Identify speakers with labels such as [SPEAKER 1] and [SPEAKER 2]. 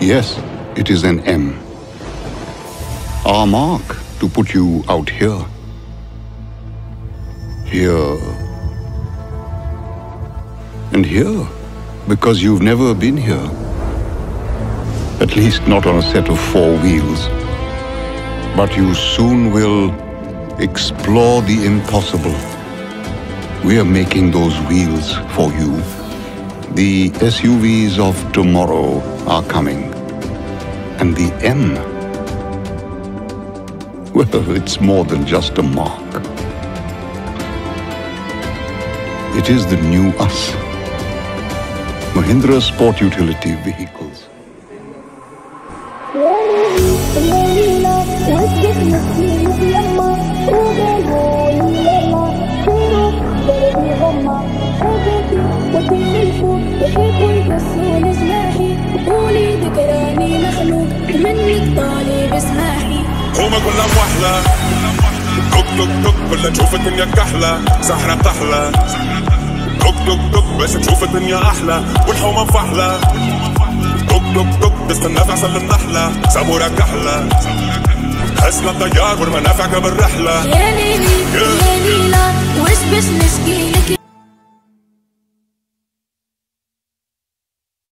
[SPEAKER 1] Yes, it is an M. Our mark to put you out here. Here. And here, because you've never been here. At least not on a set of 4 wheels. But you soon will explore the impossible. We are making those wheels for you. The SUVs of tomorrow are coming. And the M, well, it's more than just a mark. It is the new us. Mahindra Sport Utility Vehicles.
[SPEAKER 2] هما كلها وحلة توك توك توك ولا تشوف الدنيا كحلة سحرة بتحلى توك توك توك بس تشوف الدنيا أحلى والحومة مفحلة توك توك توك تستنى في عسل النحلة سامورة كحلة حسنا الطيار والمنافع قبل الرحلة
[SPEAKER 3] يا ليلي يا ليلى وش باش نشكيلك